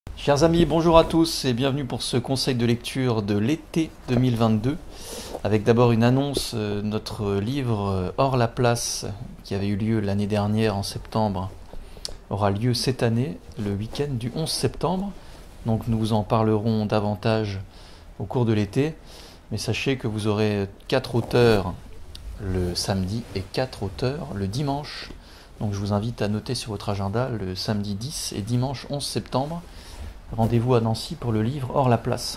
Chers amis, bonjour à tous et bienvenue pour ce conseil de lecture de l'été 2022. Avec d'abord une annonce, notre livre Hors la place, qui avait eu lieu l'année dernière en septembre, aura lieu cette année, le week-end du 11 septembre. Donc nous vous en parlerons davantage au cours de l'été. Mais sachez que vous aurez 4 auteurs le samedi et 4 auteurs le dimanche. Donc je vous invite à noter sur votre agenda le samedi 10 et dimanche 11 septembre. Rendez-vous à Nancy pour le livre Hors la place.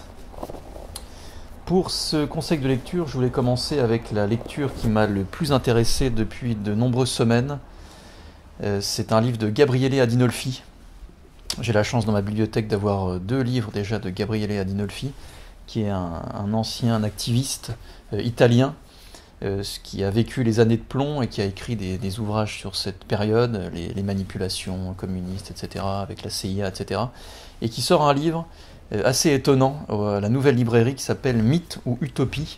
Pour ce conseil de lecture, je voulais commencer avec la lecture qui m'a le plus intéressé depuis de nombreuses semaines. C'est un livre de Gabriele Adinolfi. J'ai la chance dans ma bibliothèque d'avoir 2 livres déjà de Gabriele Adinolfi, qui est un ancien activiste italien qui a vécu les années de plomb et qui a écrit des ouvrages sur cette période, les manipulations communistes, etc., avec la CIA, etc., et qui sort un livre assez étonnant à la Nouvelle Librairie qui s'appelle Mythe ou Utopie,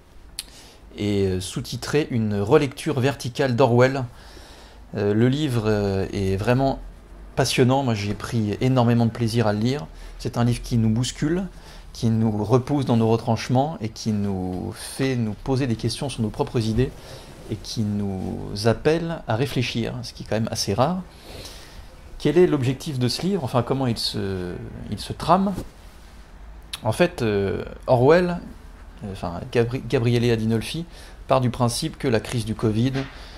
et sous-titré Une relecture verticale d'Orwell. Le livre est vraiment passionnant, moi j'ai pris énormément de plaisir à le lire. C'est un livre qui nous bouscule, qui nous repousse dans nos retranchements et qui nous fait nous poser des questions sur nos propres idées et qui nous appelle à réfléchir, ce qui est quand même assez rare. Quel est l'objectif de ce livre? Enfin, comment il se trame? En fait, Orwell, Gabriele Adinolfi, part du principe que la crise du Covid,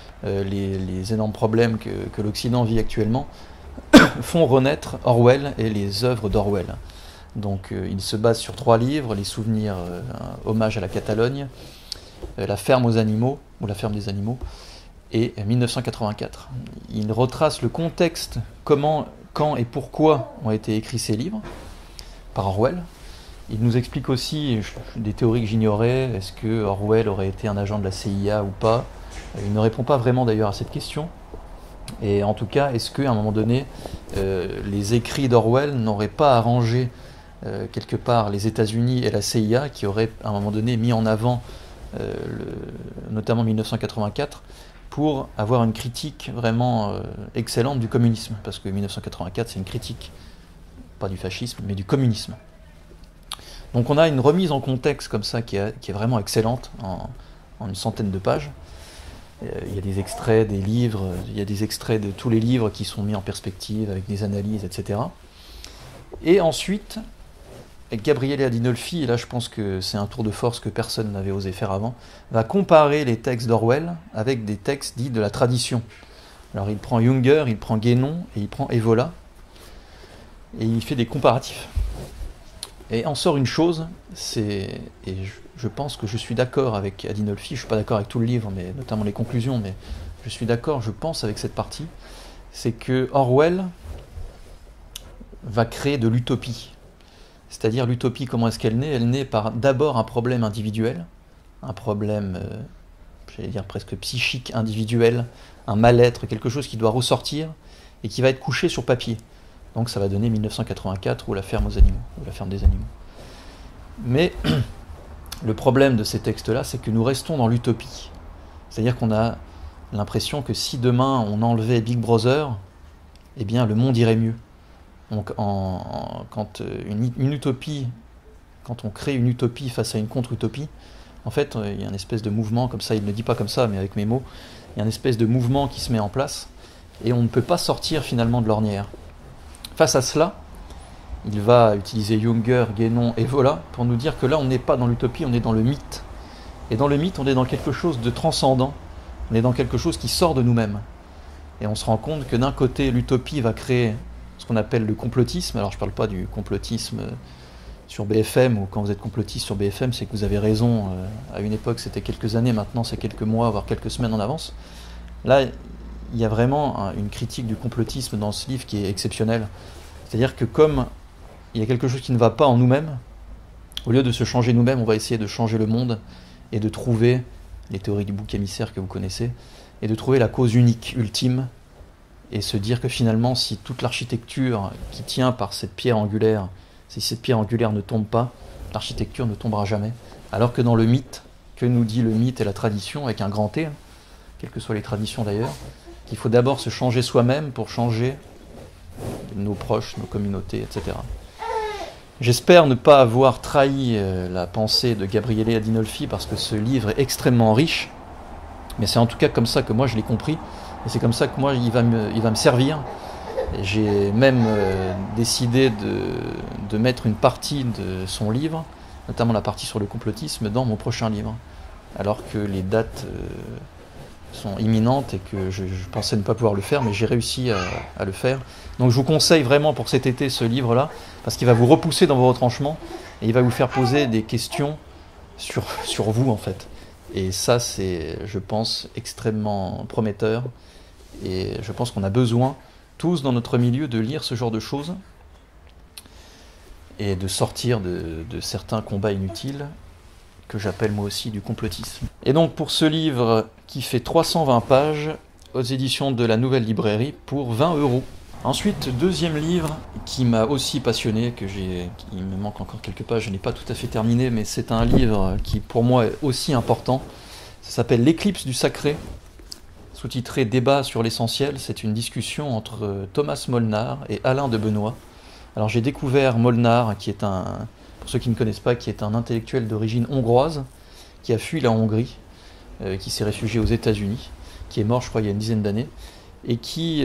les énormes problèmes que l'Occident vit actuellement, font renaître Orwell et les œuvres d'Orwell. Donc il se base sur 3 livres, Les souvenirs, hommage à la Catalogne, La ferme aux animaux, ou La ferme des animaux, et 1984. Il retrace le contexte, comment, quand et pourquoi ont été écrits ces livres, par Orwell. Il nous explique aussi des théories que j'ignorais, est-ce que Orwell aurait été un agent de la CIA ou pas? Il ne répond pas vraiment d'ailleurs à cette question. Et en tout cas, est-ce qu'à un moment donné, les écrits d'Orwell n'auraient pas arrangé quelque part les États-Unis et la CIA, qui auraient à un moment donné mis en avant, notamment 1984, pour avoir une critique vraiment excellente du communisme, parce que 1984 c'est une critique, pas du fascisme, mais du communisme. Donc on a une remise en contexte comme ça qui est vraiment excellente, en une centaine de pages. Il y a des extraits des livres, il y a des extraits de tous les livres qui sont mis en perspective avec des analyses, etc. Et ensuite, Gabriele Adinolfi, et là je pense que c'est un tour de force que personne n'avait osé faire avant, va comparer les textes d'Orwell avec des textes dits de la tradition. Alors il prend Junger, il prend Guénon et il prend Evola, et il fait des comparatifs. Et en sort une chose, et je pense que je suis d'accord avec Adinolfi, je ne suis pas d'accord avec tout le livre, mais notamment les conclusions, mais je suis d'accord, je pense, avec cette partie, c'est que Orwell va créer de l'utopie. C'est-à-dire l'utopie, comment est-ce qu'elle naît? Elle naît par d'abord un problème individuel, un problème, j'allais dire presque psychique individuel, un mal-être, quelque chose qui doit ressortir et qui va être couché sur papier. Donc ça va donner 1984 ou La ferme aux animaux, ou La ferme des animaux. Mais le problème de ces textes-là, c'est que nous restons dans l'utopie. C'est-à-dire qu'on a l'impression que si demain on enlevait Big Brother, eh bien le monde irait mieux. Donc quand une utopie, quand on crée une utopie face à une contre-utopie, en fait il y a une espèce de mouvement comme ça, il ne le dit pas comme ça mais avec mes mots, il y a une espèce de mouvement qui se met en place et on ne peut pas sortir finalement de l'ornière. Face à cela, il va utiliser Junger, Guénon et Evola pour nous dire que là on n'est pas dans l'utopie, on est dans le mythe. Et dans le mythe on est dans quelque chose de transcendant, on est dans quelque chose qui sort de nous-mêmes. Et on se rend compte que d'un côté l'utopie va créer ce qu'on appelle le complotisme. Alors je ne parle pas du complotisme sur BFM, ou quand vous êtes complotiste sur BFM, c'est que vous avez raison, à une époque c'était quelques années, maintenant c'est quelques mois, voire quelques semaines en avance. Là, il y a vraiment une critique du complotisme dans ce livre qui est exceptionnelle. C'est-à-dire que comme il y a quelque chose qui ne va pas en nous-mêmes, au lieu de se changer nous-mêmes, on va essayer de changer le monde et de trouver les théories du bouc émissaire que vous connaissez, et de trouver la cause unique, ultime, et se dire que finalement, si toute l'architecture qui tient par cette pierre angulaire, si cette pierre angulaire ne tombe pas, l'architecture ne tombera jamais. Alors que dans le mythe, que nous dit le mythe et la tradition, avec un grand T, quelles que soient les traditions d'ailleurs, qu'il faut d'abord se changer soi-même pour changer nos proches, nos communautés, etc. J'espère ne pas avoir trahi la pensée de Gabriele Adinolfi, parce que ce livre est extrêmement riche, mais c'est en tout cas comme ça que moi je l'ai compris, et c'est comme ça que moi il va me servir. J'ai même décidé de mettre une partie de son livre, notamment la partie sur le complotisme, dans mon prochain livre, alors que les dates sont imminentes et que je pensais ne pas pouvoir le faire, mais j'ai réussi à le faire. Donc je vous conseille vraiment pour cet été ce livre-là, parce qu'il va vous repousser dans vos retranchements et il va vous faire poser des questions sur vous en fait. Et ça c'est, je pense, extrêmement prometteur, et je pense qu'on a besoin tous dans notre milieu de lire ce genre de choses et de sortir de certains combats inutiles que j'appelle moi aussi du complotisme. Et donc pour ce livre qui fait 320 pages aux éditions de la Nouvelle Librairie pour 20 €. Ensuite, deuxième livre qui m'a aussi passionné, il me manque encore quelques pages, je n'ai pas tout à fait terminé, mais c'est un livre qui pour moi est aussi important. Ça s'appelle L'éclipse du sacré, sous-titré Débat sur l'essentiel. C'est une discussion entre Thomas Molnar et Alain de Benoît. Alors j'ai découvert Molnar, qui est pour ceux qui ne connaissent pas, qui est un intellectuel d'origine hongroise, qui a fui la Hongrie, qui s'est réfugié aux États-Unis, qui est mort je crois il y a une dizaine d'années, et qui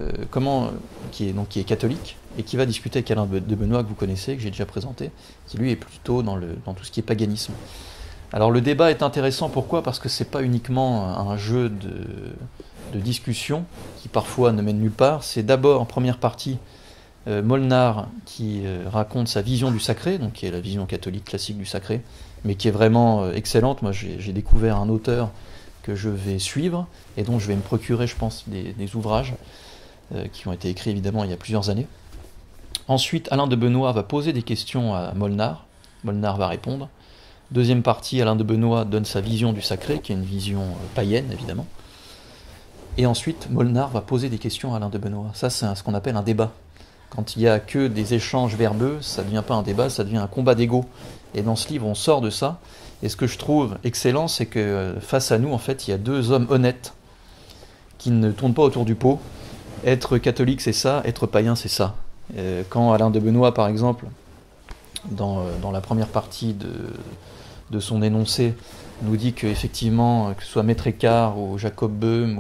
est catholique, et qui va discuter avec Alain de Benoît, que vous connaissez, que j'ai déjà présenté, qui lui est plutôt dans tout ce qui est paganisme. Alors le débat est intéressant, pourquoi ? Parce que c'est pas uniquement un jeu de discussion qui parfois ne mène nulle part. C'est d'abord en première partie Molnar qui raconte sa vision du sacré, donc qui est la vision catholique classique du sacré, mais qui est vraiment excellente. Moi j'ai découvert un auteur que je vais suivre et dont je vais me procurer, je pense, des ouvrages qui ont été écrits évidemment il y a plusieurs années. Ensuite, Alain de Benoît va poser des questions à Molnar. Molnar va répondre. Deuxième partie, Alain de Benoît donne sa vision du sacré, qui est une vision païenne, évidemment. Et ensuite, Molnar va poser des questions à Alain de Benoît. Ça, c'est ce qu'on appelle un débat. Quand il n'y a que des échanges verbeux, ça ne devient pas un débat, ça devient un combat d'ego. Et dans ce livre, on sort de ça. Et ce que je trouve excellent, c'est que face à nous, en fait, il y a deux hommes honnêtes qui ne tournent pas autour du pot. Être catholique, c'est ça, être païen, c'est ça. Quand Alain de Benoît, par exemple, dans la première partie de son énoncé, nous dit qu'effectivement, que ce soit Maître Écart ou Jacob Böhm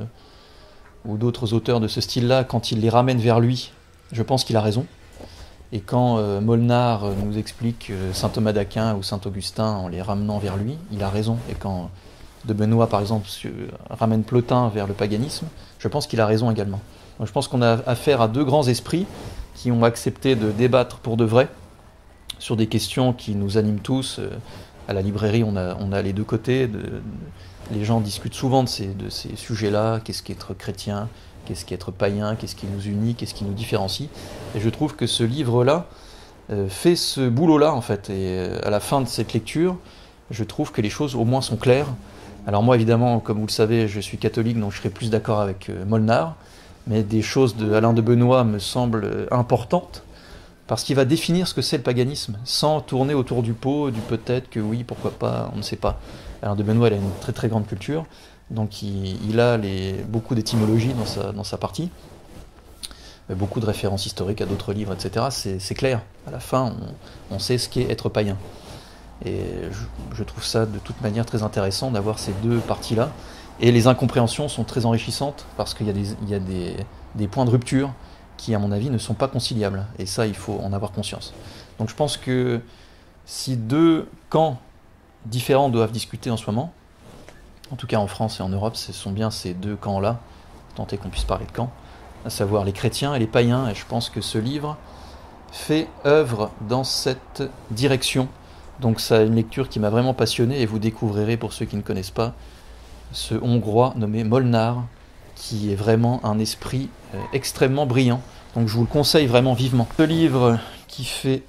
ou d'autres auteurs de ce style-là, quand il les ramène vers lui, je pense qu'il a raison. Et quand Molnar nous explique saint Thomas d'Aquin ou saint Augustin en les ramenant vers lui, il a raison. Et quand de Benoît, par exemple, ramène Plotin vers le paganisme, je pense qu'il a raison également. Donc, je pense qu'on a affaire à deux grands esprits qui ont accepté de débattre pour de vrai sur des questions qui nous animent tous. À la librairie, on a les deux côtés. Les gens discutent souvent de ces sujets-là. Qu'est-ce qu'être chrétien ? Qu'est-ce qu'être païen? Qu'est-ce qui nous unit? Qu'est-ce qui nous différencie? Et je trouve que ce livre-là fait ce boulot-là, en fait. Et à la fin de cette lecture, je trouve que les choses, au moins, sont claires. Alors moi, évidemment, comme vous le savez, je suis catholique, donc je serai plus d'accord avec Molnar. Mais des choses de Alain de Benoît me semblent importantes, parce qu'il va définir ce que c'est le paganisme, sans tourner autour du pot, du peut-être, que oui, pourquoi pas, on ne sait pas. Alain de Benoît, il a une très très grande culture, donc il a beaucoup d'étymologie dans sa partie, beaucoup de références historiques à d'autres livres, etc. C'est clair, à la fin, on sait ce qu'est être païen. Et je trouve ça de toute manière très intéressant d'avoir ces deux parties-là. Et les incompréhensions sont très enrichissantes, parce qu'il y a des points de rupture qui, à mon avis, ne sont pas conciliables. Et ça, il faut en avoir conscience. Donc je pense que si deux camps différents doivent discuter en ce moment, en tout cas en France et en Europe, ce sont bien ces deux camps-là, tant est qu'on puisse parler de camps, à savoir les chrétiens et les païens. Et je pense que ce livre fait œuvre dans cette direction. Donc c'est une lecture qui m'a vraiment passionné, et vous découvrirez, pour ceux qui ne connaissent pas, ce Hongrois nommé Molnar, qui est vraiment un esprit extrêmement brillant. Donc je vous le conseille vraiment vivement. Ce livre qui fait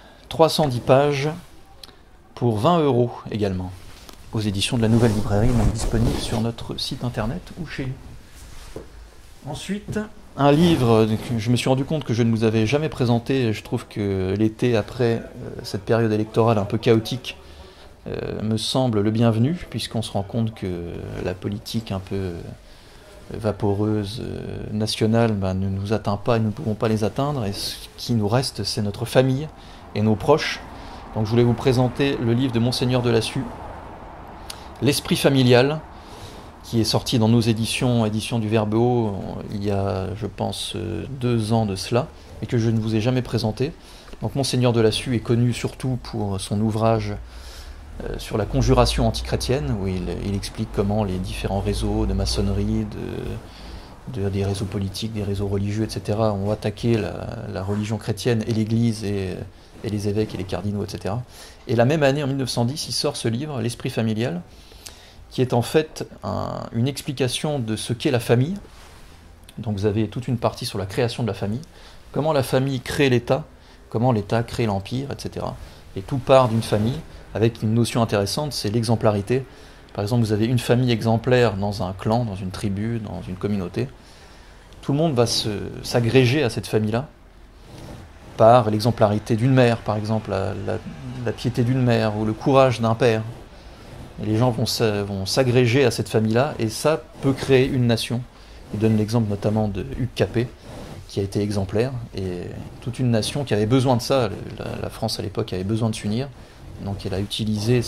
310 pages pour 20 € également, aux éditions de la Nouvelle Librairie, donc disponible sur notre site internet ou chez nous. Ensuite, un livre que je me suis rendu compte que je ne vous avais jamais présenté. Je trouve que l'été, après cette période électorale un peu chaotique, me semble le bienvenu, puisqu'on se rend compte que la politique un peu vaporeuses nationales ne nous atteint pas et nous ne pouvons pas les atteindre. Et ce qui nous reste, c'est notre famille et nos proches. Donc je voulais vous présenter le livre de Monseigneur Delassue, L'Esprit familial, qui est sorti dans nos éditions du Verbeau, il y a, je pense, 2 ans de cela, et que je ne vous ai jamais présenté. Donc Monseigneur Delassue est connu surtout pour son ouvrage sur la conjuration antichrétienne, où il explique comment les différents réseaux de maçonnerie, des réseaux politiques, des réseaux religieux, etc., ont attaqué la religion chrétienne et l'Église et les évêques et les cardinaux, etc. Et la même année, en 1910, il sort ce livre, L'Esprit familial, qui est en fait une explication de ce qu'est la famille. Donc vous avez toute une partie sur la création de la famille, comment la famille crée l'État, comment l'État crée l'Empire, etc. Et tout part d'une famille, avec une notion intéressante, c'est l'exemplarité. Par exemple, vous avez une famille exemplaire dans un clan, dans une tribu, dans une communauté. Tout le monde va s'agréger à cette famille-là, par l'exemplarité d'une mère, par exemple, la piété d'une mère, ou le courage d'un père. Et les gens vont s'agréger à cette famille-là, et ça peut créer une nation. Il donne l'exemple notamment de Hugues Capet, qui a été exemplaire, et toute une nation qui avait besoin de ça. La France à l'époque avait besoin de s'unir, donc elle a utilisé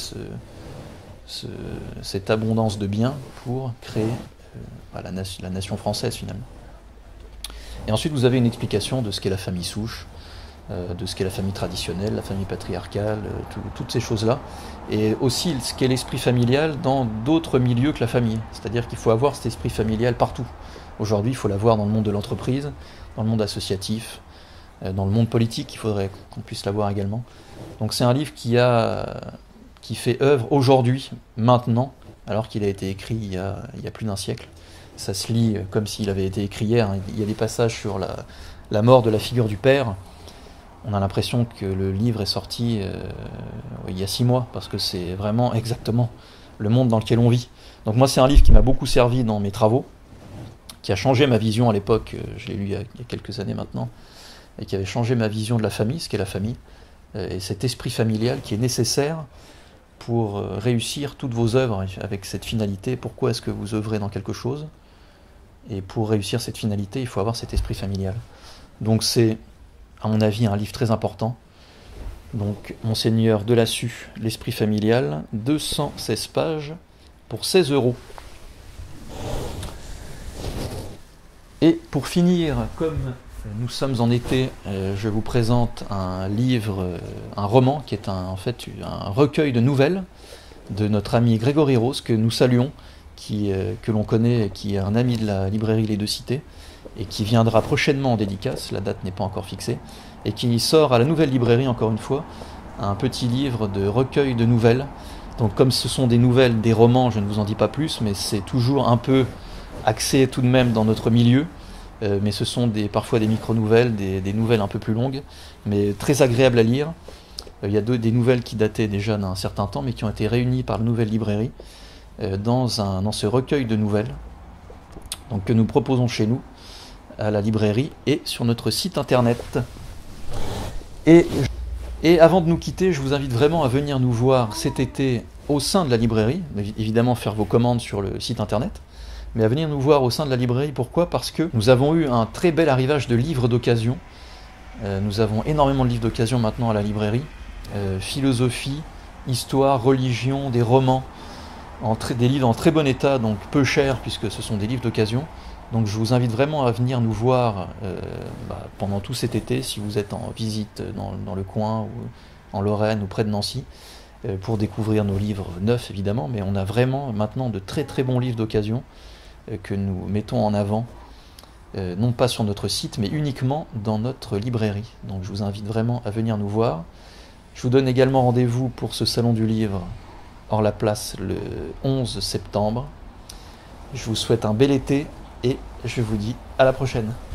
cette abondance de biens pour créer la nation française finalement. Et ensuite vous avez une explication de ce qu'est la famille souche, de ce qu'est la famille traditionnelle, la famille patriarcale, toutes ces choses-là, et aussi ce qu'est l'esprit familial dans d'autres milieux que la famille. C'est-à-dire qu'il faut avoir cet esprit familial partout. Aujourd'hui, il faut l'avoir dans le monde de l'entreprise, dans le monde associatif, dans le monde politique, il faudrait qu'on puisse l'avoir également. Donc c'est un livre qui fait œuvre aujourd'hui, maintenant, alors qu'il a été écrit il y a plus d'1 siècle. Ça se lit comme s'il avait été écrit hier. Il y a des passages sur la mort de la figure du père. On a l'impression que le livre est sorti il y a 6 mois, parce que c'est vraiment exactement le monde dans lequel on vit. Donc moi, c'est un livre qui m'a beaucoup servi dans mes travaux, qui a changé ma vision à l'époque, je l'ai lu il y a quelques années maintenant, et qui avait changé ma vision de la famille, ce qu'est la famille, et cet esprit familial qui est nécessaire pour réussir toutes vos œuvres avec cette finalité. Pourquoi est-ce que vous œuvrez dans quelque chose? Et pour réussir cette finalité, il faut avoir cet esprit familial. Donc c'est, à mon avis, un livre très important. Donc Monseigneur Delassue, L'Esprit familial, 216 pages pour 16 €. Et pour finir, comme nous sommes en été, je vous présente un livre, un roman, qui est en fait un recueil de nouvelles de notre ami Grégory Rose, que nous saluons, que l'on connaît, qui est un ami de la librairie Les Deux Cités, et qui viendra prochainement en dédicace, la date n'est pas encore fixée, et qui sort à la Nouvelle Librairie, encore une fois, un petit livre de recueil de nouvelles. Donc comme ce sont des nouvelles, des romans, je ne vous en dis pas plus, mais c'est toujours un peu axé tout de même dans notre milieu, mais ce sont parfois des micro-nouvelles, des nouvelles un peu plus longues, mais très agréables à lire. Il y a des nouvelles qui dataient déjà d'un certain temps, mais qui ont été réunies par la Nouvelle Librairie dans ce recueil de nouvelles, donc que nous proposons chez nous, à la librairie et sur notre site internet. Et avant de nous quitter, je vous invite vraiment à venir nous voir cet été au sein de la librairie, évidemment faire vos commandes sur le site internet, mais à venir nous voir au sein de la librairie. Pourquoi? Parce que nous avons eu un très bel arrivage de livres d'occasion. Nous avons énormément de livres d'occasion maintenant à la librairie. Philosophie, histoire, religion, des romans, des livres en très bon état, donc peu chers puisque ce sont des livres d'occasion. Donc je vous invite vraiment à venir nous voir pendant tout cet été, si vous êtes en visite dans le coin, ou en Lorraine ou près de Nancy, pour découvrir nos livres neufs évidemment, mais on a vraiment maintenant de très très bons livres d'occasion que nous mettons en avant, non pas sur notre site, mais uniquement dans notre librairie. Donc je vous invite vraiment à venir nous voir. Je vous donne également rendez-vous pour ce salon du livre hors la place le 11 septembre. Je vous souhaite un bel été et je vous dis à la prochaine.